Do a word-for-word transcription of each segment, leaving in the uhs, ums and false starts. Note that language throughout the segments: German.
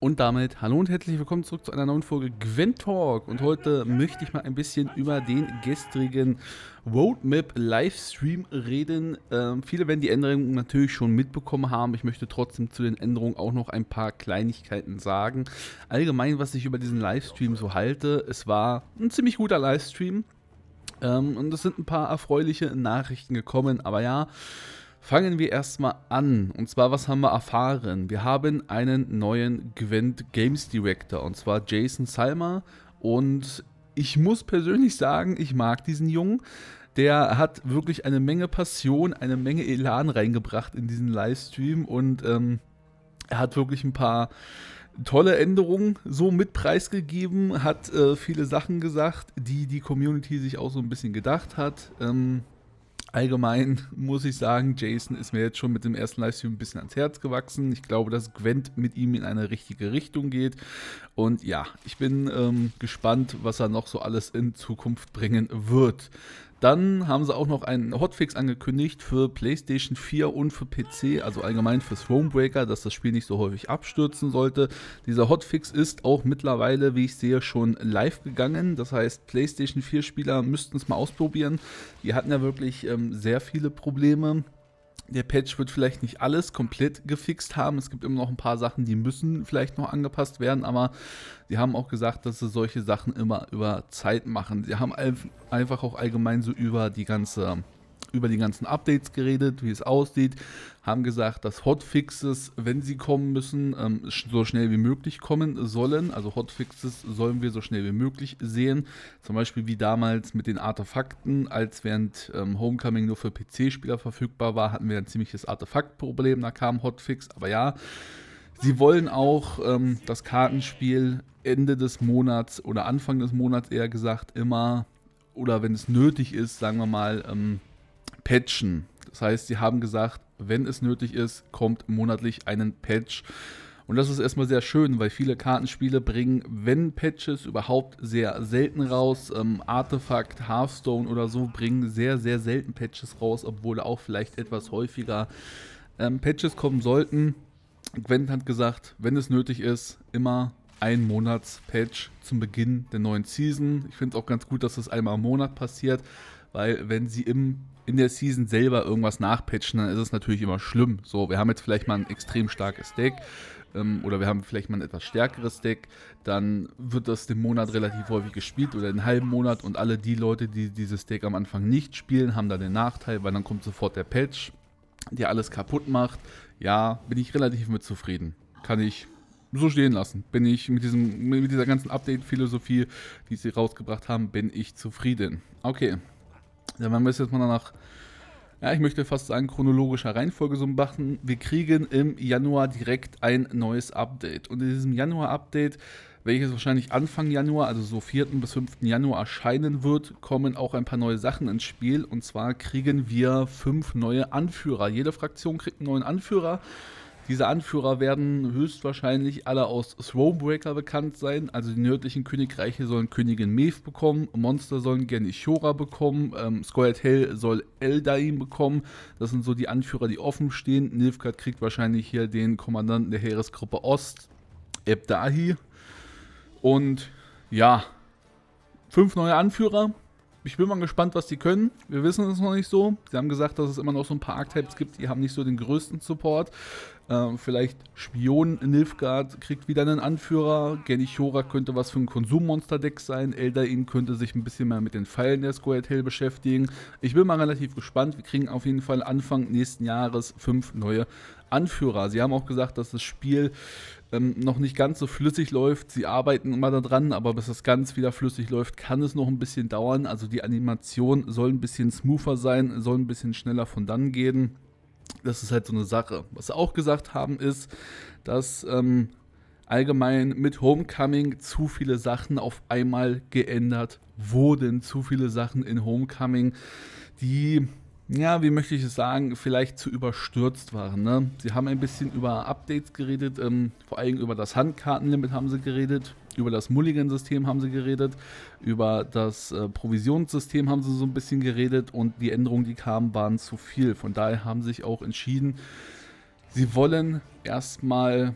Und damit hallo und herzlich willkommen zurück zu einer neuen Folge Gwent Talk. Und heute möchte ich mal ein bisschen über den gestrigen Roadmap Livestream reden. Ähm, viele werden die Änderungen natürlich schon mitbekommen haben. Ich möchte trotzdem zu den Änderungen auch noch ein paar Kleinigkeiten sagen. Allgemein, was ich über diesen Livestream so halte, es war ein ziemlich guter Livestream. Ähm, und es sind ein paar erfreuliche Nachrichten gekommen, aber ja. Fangen wir erstmal an. Und zwar, was haben wir erfahren? Wir haben einen neuen Gwent Games Director, und zwar Jason Salma. Und ich muss persönlich sagen, ich mag diesen Jungen. Der hat wirklich eine Menge Passion, eine Menge Elan reingebracht in diesen Livestream. Und ähm, er hat wirklich ein paar tolle Änderungen so mit preisgegeben, hat äh, viele Sachen gesagt, die die Community sich auch so ein bisschen gedacht hat. Ähm, Allgemein muss ich sagen, Jason ist mir jetzt schon mit dem ersten Livestream ein bisschen ans Herz gewachsen. Ich glaube, dass Gwent mit ihm in eine richtige Richtung geht. Und ja, ich bin ähm, gespannt, was er noch so alles in Zukunft bringen wird. Dann haben sie auch noch einen Hotfix angekündigt für PlayStation vier und für P C, also allgemein für Thronebreaker, dass das Spiel nicht so häufig abstürzen sollte. Dieser Hotfix ist auch mittlerweile, wie ich sehe, schon live gegangen. Das heißt, PlayStation vier Spieler müssten es mal ausprobieren. Die hatten ja wirklich ähm, sehr viele Probleme. Der Patch wird vielleicht nicht alles komplett gefixt haben. Es gibt immer noch ein paar Sachen, die müssen vielleicht noch angepasst werden, aber sie haben auch gesagt, dass sie solche Sachen immer über Zeit machen. Sie haben einfach auch allgemein so über die ganze über die ganzen Updates geredet, wie es aussieht, haben gesagt, dass Hotfixes, wenn sie kommen müssen, ähm, so schnell wie möglich kommen sollen. Also Hotfixes sollen wir so schnell wie möglich sehen. Zum Beispiel wie damals mit den Artefakten, als während ähm, Homecoming nur für P C-Spieler verfügbar war, hatten wir ein ziemliches Artefaktproblem, da kam Hotfix. Aber ja, sie wollen auch ähm, das Kartenspiel Ende des Monats oder Anfang des Monats eher gesagt immer, oder wenn es nötig ist, sagen wir mal, ähm, patchen. Das heißt, sie haben gesagt, wenn es nötig ist, kommt monatlich einen Patch. Und das ist erstmal sehr schön, weil viele Kartenspiele bringen, wenn Patches überhaupt, sehr selten raus. Ähm, Artefakt, Hearthstone oder so bringen sehr, sehr selten Patches raus, obwohl auch vielleicht etwas häufiger ähm, Patches kommen sollten. Gwent hat gesagt, wenn es nötig ist, immer ein Monats-Patch zum Beginn der neuen Season. Ich finde es auch ganz gut, dass das einmal im Monat passiert, weil wenn sie im in der Season selber irgendwas nachpatchen, dann ist es natürlich immer schlimm. So, wir haben jetzt vielleicht mal ein extrem starkes Deck ähm, oder wir haben vielleicht mal ein etwas stärkeres Deck, dann wird das den Monat relativ häufig gespielt oder den halben Monat, und alle die Leute, die dieses Deck am Anfang nicht spielen, haben da den Nachteil, weil dann kommt sofort der Patch, der alles kaputt macht. Ja, bin ich relativ mit zufrieden. Kann ich so stehen lassen. Bin ich mit, diesem, mit dieser ganzen Update-Philosophie, die sie rausgebracht haben, bin ich zufrieden. Okay. Dann werden wir es jetzt mal nach, ja, ich möchte fast sagen, chronologischer Reihenfolge so machen. Wir kriegen im Januar direkt ein neues Update. Und in diesem Januar-Update, welches wahrscheinlich Anfang Januar, also so vierten bis fünften Januar erscheinen wird, kommen auch ein paar neue Sachen ins Spiel. Und zwar kriegen wir fünf neue Anführer. Jede Fraktion kriegt einen neuen Anführer. Diese Anführer werden höchstwahrscheinlich alle aus Thronebreaker bekannt sein. Also die nördlichen Königreiche sollen Königin Maeve bekommen, Monster sollen Gern Ishora bekommen, ähm, Scoia'tael soll Eldain bekommen. Das sind so die Anführer, die offen stehen. Nilfgaard kriegt wahrscheinlich hier den Kommandanten der Heeresgruppe Ost, Ebdahi. Und ja, fünf neue Anführer. Ich bin mal gespannt, was die können. Wir wissen es noch nicht so. Sie haben gesagt, dass es immer noch so ein paar Archetypes gibt, die haben nicht so den größten Support. Äh, vielleicht Spion Nilfgaard kriegt wieder einen Anführer. Gern Ishora könnte was für ein Konsummonster-Deck sein. Eldain könnte sich ein bisschen mehr mit den Pfeilen der Scoia'tael beschäftigen. Ich bin mal relativ gespannt. Wir kriegen auf jeden Fall Anfang nächsten Jahres fünf neue Anführer. Sie haben auch gesagt, dass das Spiel ähm, noch nicht ganz so flüssig läuft. Sie arbeiten immer daran, aber bis das ganz wieder flüssig läuft, kann es noch ein bisschen dauern. Also die Animation soll ein bisschen smoother sein, soll ein bisschen schneller von dann gehen. Das ist halt so eine Sache. Was sie auch gesagt haben, ist, dass ähm, allgemein mit Homecoming zu viele Sachen auf einmal geändert wurden. Zu viele Sachen in Homecoming, die, ja, wie möchte ich es sagen, vielleicht zu überstürzt waren. Ne? Sie haben ein bisschen über Updates geredet, ähm, vor allem über das Handkartenlimit haben sie geredet, über das Mulligan-System haben sie geredet, über das äh, Provisionssystem haben sie so ein bisschen geredet, und die Änderungen, die kamen, waren zu viel. Von daher haben sie sich auch entschieden, sie wollen erstmal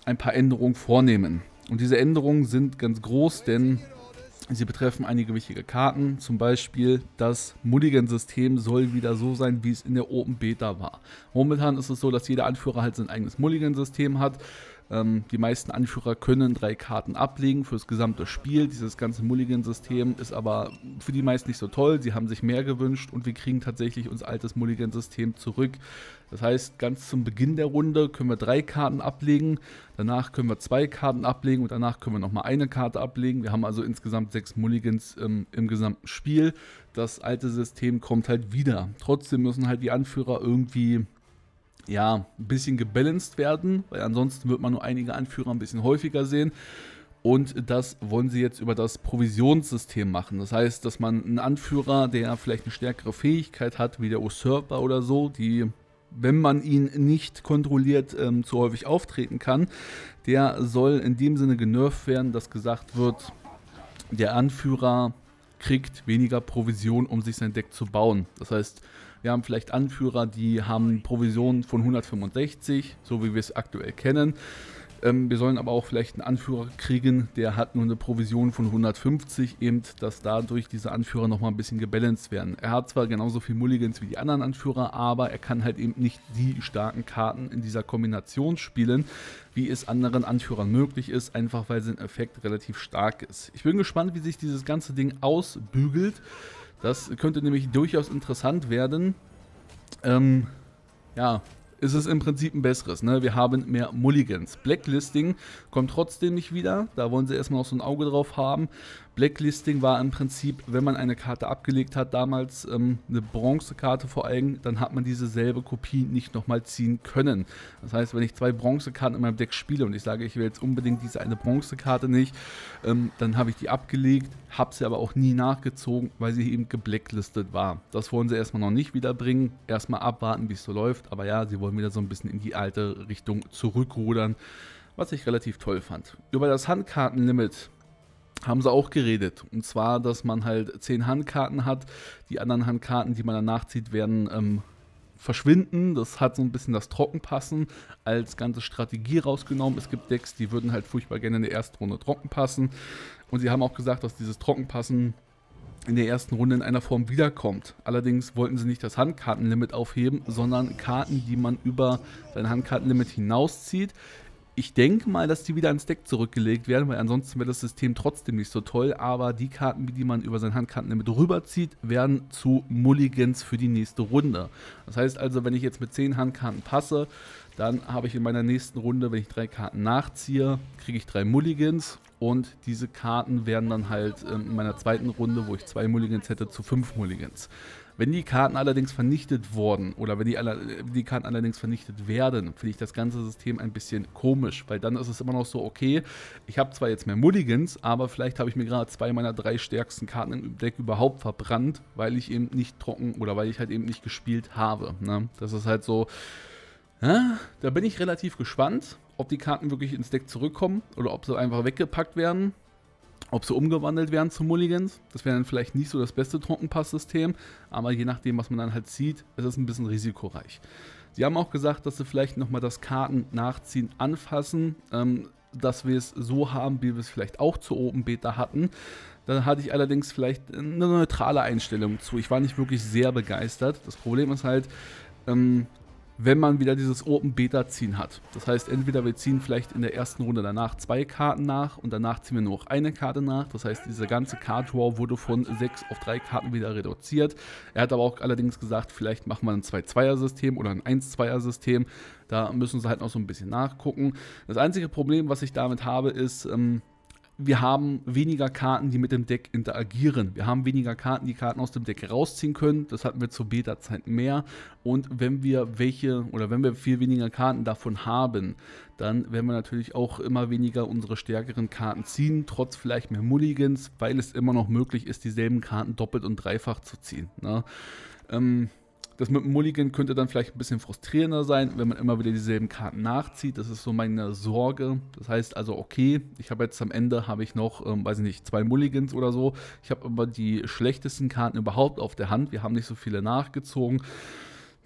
ein paar Änderungen vornehmen. Und diese Änderungen sind ganz groß, denn sie betreffen einige wichtige Karten. Zum Beispiel das Mulligan-System soll wieder so sein, wie es in der Open Beta war. Momentan ist es so, dass jeder Anführer halt sein eigenes Mulligan-System hat. Ähm, die meisten Anführer können drei Karten ablegen für das gesamte Spiel. Dieses ganze Mulligan-System ist aber für die meisten nicht so toll. Sie haben sich mehr gewünscht und wir kriegen tatsächlich unser altes Mulligan-System zurück. Das heißt, ganz zum Beginn der Runde können wir drei Karten ablegen, danach können wir zwei Karten ablegen und danach können wir nochmal eine Karte ablegen. Wir haben also insgesamt sechs Mulligans ähm, im gesamten Spiel. Das alte System kommt halt wieder. Trotzdem müssen halt die Anführer irgendwie ja, ein bisschen gebalanced werden, weil ansonsten wird man nur einige Anführer ein bisschen häufiger sehen. Und das wollen sie jetzt über das Provisionssystem machen. Das heißt, dass man einen Anführer, der vielleicht eine stärkere Fähigkeit hat, wie der Usurper oder so, die, wenn man ihn nicht kontrolliert, ähm, zu häufig auftreten kann, der soll in dem Sinne genervt werden, dass gesagt wird, der Anführer kriegt weniger Provision, um sich sein Deck zu bauen. Das heißt, wir haben vielleicht Anführer, die haben Provisionen von hundertfünfundsechzig, so wie wir es aktuell kennen. Ähm, wir sollen aber auch vielleicht einen Anführer kriegen, der hat nur eine Provision von hundertfünfzig, eben, dass dadurch diese Anführer nochmal ein bisschen gebalanced werden. Er hat zwar genauso viel Mulligans wie die anderen Anführer, aber er kann halt eben nicht die starken Karten in dieser Kombination spielen, wie es anderen Anführern möglich ist, einfach weil sein Effekt relativ stark ist. Ich bin gespannt, wie sich dieses ganze Ding ausbügelt. Das könnte nämlich durchaus interessant werden. Ähm, ja, ist es im Prinzip ein besseres. Ne? Wir haben mehr Mulligans. Blacklisting kommt trotzdem nicht wieder. Da wollen sie erstmal noch so ein Auge drauf haben. Blacklisting war im Prinzip, wenn man eine Karte abgelegt hat, damals ähm, eine Bronzekarte vor allem, dann hat man diese selbe Kopie nicht nochmal ziehen können. Das heißt, wenn ich zwei Bronzekarten in meinem Deck spiele und ich sage, ich will jetzt unbedingt diese eine Bronzekarte nicht, ähm, dann habe ich die abgelegt, habe sie aber auch nie nachgezogen, weil sie eben geblacklistet war. Das wollen sie erstmal noch nicht wiederbringen. Erstmal abwarten, wie es so läuft. Aber ja, sie wollen wieder so ein bisschen in die alte Richtung zurückrudern, was ich relativ toll fand. Über das Handkartenlimit haben sie auch geredet. Und zwar, dass man halt zehn Handkarten hat. Die anderen Handkarten, die man dann nachzieht, werden ähm, verschwinden. Das hat so ein bisschen das Trockenpassen als ganze Strategie rausgenommen. Es gibt Decks, die würden halt furchtbar gerne in der ersten Runde trocken passen. Und sie haben auch gesagt, dass dieses Trockenpassen in der ersten Runde in einer Form wiederkommt. Allerdings wollten sie nicht das Handkartenlimit aufheben, sondern Karten, die man über sein Handkartenlimit hinauszieht. Ich denke mal, dass die wieder ins Deck zurückgelegt werden, weil ansonsten wäre das System trotzdem nicht so toll. Aber die Karten, die man über sein Handkartenlimit rüberzieht, werden zu Mulligans für die nächste Runde. Das heißt also, wenn ich jetzt mit zehn Handkarten passe, dann habe ich in meiner nächsten Runde, wenn ich drei Karten nachziehe, kriege ich drei Mulligans. Und diese Karten werden dann halt in meiner zweiten Runde, wo ich zwei Mulligans hätte, zu fünf Mulligans. Wenn die Karten allerdings vernichtet wurden oder wenn die, die Karten allerdings vernichtet werden, finde ich das ganze System ein bisschen komisch, weil dann ist es immer noch so, okay, ich habe zwar jetzt mehr Mulligans, aber vielleicht habe ich mir gerade zwei meiner drei stärksten Karten im Deck überhaupt verbrannt, weil ich eben nicht trocken oder weil ich halt eben nicht gespielt habe. Ne? Das ist halt so, ja, da bin ich relativ gespannt, ob die Karten wirklich ins Deck zurückkommen oder ob sie einfach weggepackt werden. Ob sie umgewandelt werden zu Mulligans, das wäre dann vielleicht nicht so das beste Trockenpass-System, aber je nachdem, was man dann halt sieht, ist es ein bisschen risikoreich. Sie haben auch gesagt, dass sie vielleicht nochmal das Karten-Nachziehen anfassen, ähm, dass wir es so haben, wie wir es vielleicht auch zur Open Beta hatten. Da hatte ich allerdings vielleicht eine neutrale Einstellung zu. Ich war nicht wirklich sehr begeistert. Das Problem ist halt, ähm, wenn man wieder dieses Open-Beta-Ziehen hat. Das heißt, entweder wir ziehen vielleicht in der ersten Runde danach zwei Karten nach und danach ziehen wir nur noch eine Karte nach. Das heißt, diese ganze Card-Draw wurde von sechs auf drei Karten wieder reduziert. Er hat aber auch allerdings gesagt, vielleicht machen wir ein zwei-Zweier-System oder ein eins-Zweier-System. Da müssen sie halt noch so ein bisschen nachgucken. Das einzige Problem, was ich damit habe, ist, ähm, wir haben weniger Karten, die mit dem Deck interagieren. Wir haben weniger Karten, die Karten aus dem Deck rausziehen können. Das hatten wir zur Beta-Zeit mehr. Und wenn wir welche oder wenn wir viel weniger Karten davon haben, dann werden wir natürlich auch immer weniger unsere stärkeren Karten ziehen, trotz vielleicht mehr Mulligans, weil es immer noch möglich ist, dieselben Karten doppelt und dreifach zu ziehen. Ne? Ähm, Das mit dem Mulligan könnte dann vielleicht ein bisschen frustrierender sein, wenn man immer wieder dieselben Karten nachzieht. Das ist so meine Sorge. Das heißt also, okay, ich habe jetzt am Ende, habe ich noch, ähm, weiß ich nicht, zwei Mulligans oder so. Ich habe aber die schlechtesten Karten überhaupt auf der Hand. Wir haben nicht so viele nachgezogen.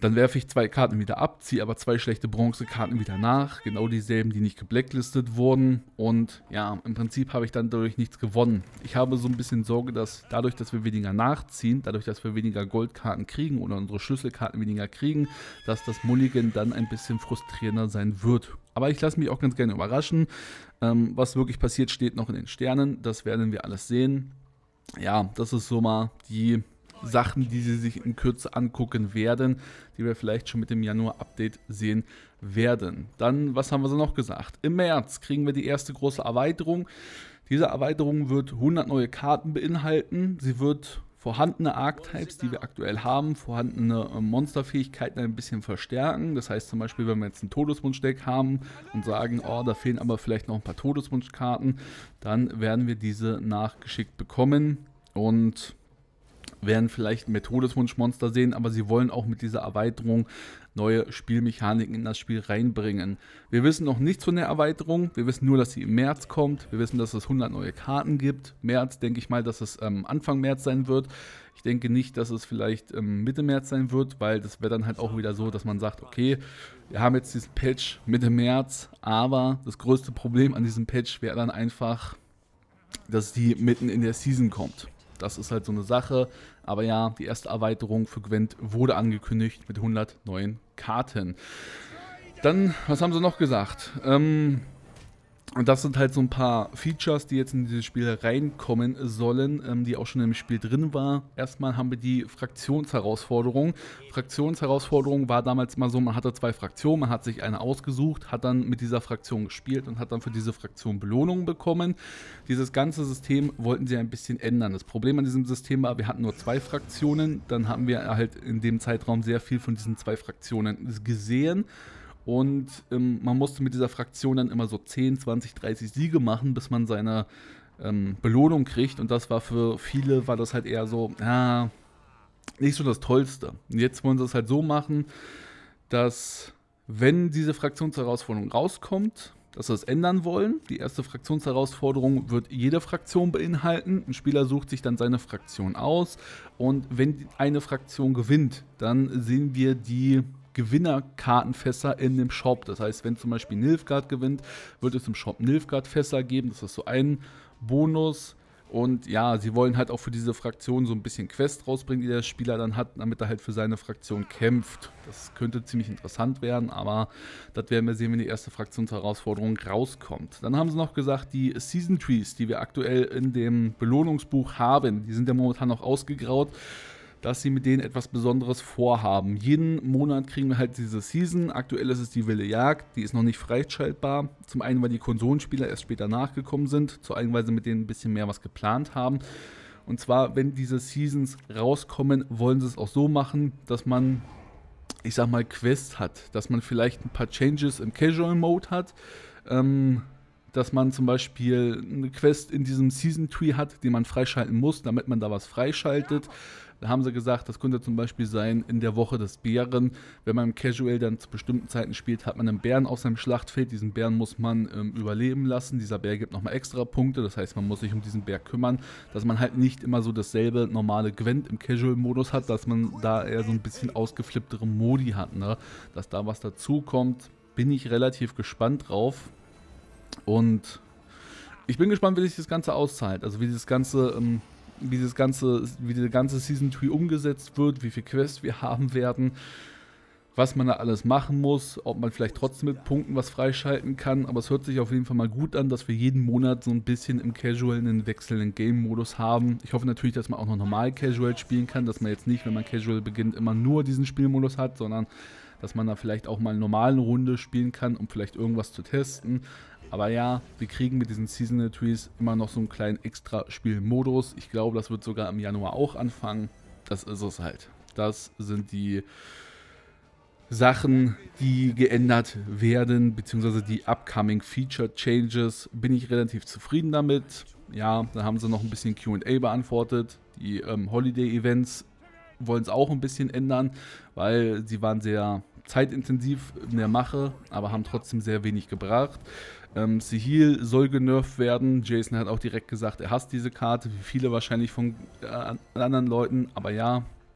Dann werfe ich zwei Karten wieder ab, ziehe aber zwei schlechte Bronzekarten wieder nach. Genau dieselben, die nicht geblacklistet wurden. Und ja, im Prinzip habe ich dann dadurch nichts gewonnen. Ich habe so ein bisschen Sorge, dass dadurch, dass wir weniger nachziehen, dadurch, dass wir weniger Goldkarten kriegen oder unsere Schlüsselkarten weniger kriegen, dass das Mulligan dann ein bisschen frustrierender sein wird. Aber ich lasse mich auch ganz gerne überraschen. Ähm, was wirklich passiert, steht noch in den Sternen. Das werden wir alles sehen. Ja, das ist so mal die Sachen, die Sie sich in Kürze angucken werden, die wir vielleicht schon mit dem Januar-Update sehen werden. Dann, was haben wir so noch gesagt? Im März kriegen wir die erste große Erweiterung. Diese Erweiterung wird hundert neue Karten beinhalten. Sie wird vorhandene Archetypes, die wir aktuell haben, vorhandene Monsterfähigkeiten ein bisschen verstärken. Das heißt zum Beispiel, wenn wir jetzt ein Todeswunschdeck haben und sagen, oh, da fehlen aber vielleicht noch ein paar Todeswunschkarten, dann werden wir diese nachgeschickt bekommen und werden vielleicht mehr Todeswunschmonster sehen, aber sie wollen auch mit dieser Erweiterung neue Spielmechaniken in das Spiel reinbringen. Wir wissen noch nichts von der Erweiterung, wir wissen nur, dass sie im März kommt, wir wissen, dass es hundert neue Karten gibt. März denke ich mal, dass es ähm, Anfang März sein wird. Ich denke nicht, dass es vielleicht ähm, Mitte März sein wird, weil das wäre dann halt auch wieder so, dass man sagt, okay, wir haben jetzt diesen Patch Mitte März, aber das größte Problem an diesem Patch wäre dann einfach, dass die mitten in der Season kommt. Das ist halt so eine Sache. Aber ja, die erste Erweiterung für Gwent wurde angekündigt mit hundert neuen Karten. Dann, was haben sie noch gesagt? Ähm, und das sind halt so ein paar Features, die jetzt in dieses Spiel reinkommen sollen, ähm, die auch schon im Spiel drin war. Erstmal haben wir die Fraktionsherausforderung. Fraktionsherausforderung war damals immer so, man hatte zwei Fraktionen, man hat sich eine ausgesucht, hat dann mit dieser Fraktion gespielt und hat dann für diese Fraktion Belohnungen bekommen. Dieses ganze System wollten sie ein bisschen ändern. Das Problem an diesem System war, wir hatten nur zwei Fraktionen, dann haben wir halt in dem Zeitraum sehr viel von diesen zwei Fraktionen gesehen. Und ähm, man musste mit dieser Fraktion dann immer so zehn, zwanzig, dreißig Siege machen, bis man seine ähm, Belohnung kriegt. Und das war für viele, war das halt eher so, ja, nicht so das Tollste. Und jetzt wollen sie es halt so machen, dass wenn diese Fraktionsherausforderung rauskommt, dass sie es ändern wollen. Die erste Fraktionsherausforderung wird jede Fraktion beinhalten. Ein Spieler sucht sich dann seine Fraktion aus. Und wenn eine Fraktion gewinnt, dann sehen wir die Gewinnerkartenfässer in dem Shop. Das heißt, wenn zum Beispiel Nilfgaard gewinnt, wird es im Shop Nilfgaard-Fässer geben. Das ist so ein Bonus. Und ja, sie wollen halt auch für diese Fraktion so ein bisschen Quest rausbringen, die der Spieler dann hat, damit er halt für seine Fraktion kämpft. Das könnte ziemlich interessant werden, aber das werden wir sehen, wenn die erste Fraktionsherausforderung rauskommt. Dann haben sie noch gesagt, die Season Trees, die wir aktuell in dem Belohnungsbuch haben, die sind ja momentan noch ausgegraut, dass sie mit denen etwas Besonderes vorhaben. Jeden Monat kriegen wir halt diese Season. Aktuell ist es die Wilde Jagd, die ist noch nicht freischaltbar. Zum einen, weil die Konsolenspieler erst später nachgekommen sind, zur einen, weil sie mit denen ein bisschen mehr was geplant haben. Und zwar, wenn diese Seasons rauskommen, wollen sie es auch so machen, dass man, ich sag mal, Quests hat. Dass man vielleicht ein paar Changes im Casual Mode hat. Ähm, dass man zum Beispiel eine Quest in diesem Season Tree hat, die man freischalten muss, damit man da was freischaltet. Da haben sie gesagt, das könnte zum Beispiel sein in der Woche des Bären. Wenn man im Casual dann zu bestimmten Zeiten spielt, hat man einen Bären auf seinem Schlachtfeld. Diesen Bären muss man ähm, überleben lassen. Dieser Bär gibt nochmal extra Punkte. Das heißt, man muss sich um diesen Bär kümmern. Dass man halt nicht immer so dasselbe normale Gwent im Casual-Modus hat, dass man da eher so ein bisschen ausgeflipptere Modi hat. Ne? Dass da was dazu kommt, bin ich relativ gespannt drauf. Und ich bin gespannt, wie sich das Ganze auszahlt. Also wie das Ganze... Ähm, wie das ganze, wie der ganze Season Tree umgesetzt wird, wie viel Quests wir haben werden, was man da alles machen muss, ob man vielleicht trotzdem mit Punkten was freischalten kann, aber es hört sich auf jeden Fall mal gut an, dass wir jeden Monat so ein bisschen im Casual einen wechselnden Game-Modus haben. Ich hoffe natürlich, dass man auch noch normal Casual spielen kann, dass man jetzt nicht, wenn man Casual beginnt, immer nur diesen Spielmodus hat, sondern dass man da vielleicht auch mal eine normale Runde spielen kann, um vielleicht irgendwas zu testen. Aber ja, wir kriegen mit diesen Seasonal Trees immer noch so einen kleinen extra Spielmodus. Ich glaube, das wird sogar im Januar auch anfangen. Das ist es halt. Das sind die Sachen, die geändert werden, beziehungsweise die upcoming Feature Changes. Bin ich relativ zufrieden damit. Ja, da haben sie noch ein bisschen Q und A beantwortet. Die ähm, Holiday Events wollen es auch ein bisschen ändern, weil sie waren sehr zeitintensiv in der Mache, aber haben trotzdem sehr wenig gebracht. Ähm, Sihil soll genervt werden. Jason hat auch direkt gesagt, er hasst diese Karte, wie viele wahrscheinlich von äh, anderen Leuten. Aber ja,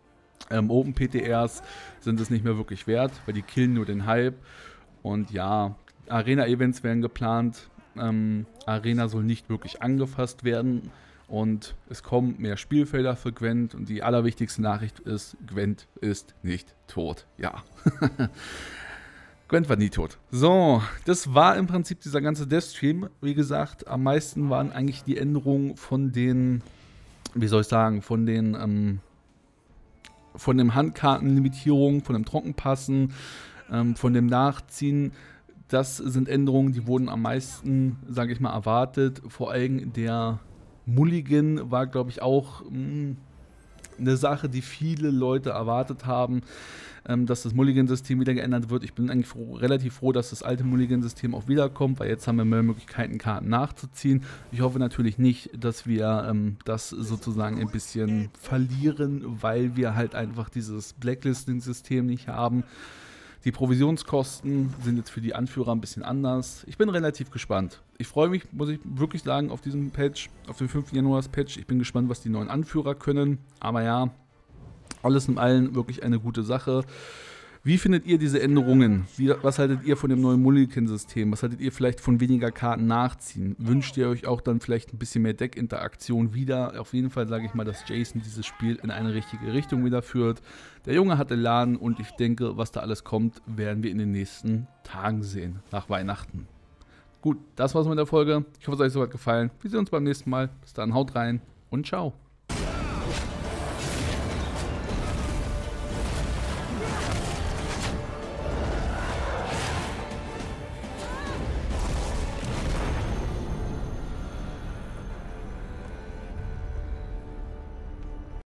Ähm, Open P T Rs sind es nicht mehr wirklich wert, weil die killen nur den Hype. Und ja, Arena-Events werden geplant. Ähm, Arena soll nicht wirklich angefasst werden. Und es kommen mehr Spielfelder für Gwent. Und die allerwichtigste Nachricht ist, Gwent ist nicht tot. Ja. Gwent war nie tot. So, das war im Prinzip dieser ganze Death-Stream. Wie gesagt, am meisten waren eigentlich die Änderungen von den, wie soll ich sagen, von den, ähm, von den Handkartenlimitierungen, von dem Trockenpassen, ähm, von dem Nachziehen. Das sind Änderungen, die wurden am meisten, sage ich mal, erwartet. Vor allem der Mulligan war, glaube ich, auch mh, eine Sache, die viele Leute erwartet haben, ähm, dass das Mulligan-System wieder geändert wird. Ich bin eigentlich froh, relativ froh, dass das alte Mulligan-System auch wiederkommt, weil jetzt haben wir mehr Möglichkeiten, Karten nachzuziehen. Ich hoffe natürlich nicht, dass wir ähm, das sozusagen ein bisschen verlieren, weil wir halt einfach dieses Blacklisting-System nicht haben. Die Provisionskosten sind jetzt für die Anführer ein bisschen anders. Ich bin relativ gespannt. Ich freue mich, muss ich wirklich sagen, auf diesen Patch, auf den fünften Januars-Patch. Ich bin gespannt, was die neuen Anführer können. Aber ja, alles in allem wirklich eine gute Sache. Wie findet ihr diese Änderungen? Wie, was haltet ihr von dem neuen Mulligan-System? Was haltet ihr vielleicht von weniger Karten nachziehen? Wünscht ihr euch auch dann vielleicht ein bisschen mehr Deckinteraktion wieder? Auf jeden Fall sage ich mal, dass Jason dieses Spiel in eine richtige Richtung wieder führt. Der Junge hat Elan und ich denke, was da alles kommt, werden wir in den nächsten Tagen sehen, nach Weihnachten. Gut, das war's mit der Folge. Ich hoffe, es hat euch soweit gefallen. Wir sehen uns beim nächsten Mal. Bis dann, haut rein und ciao.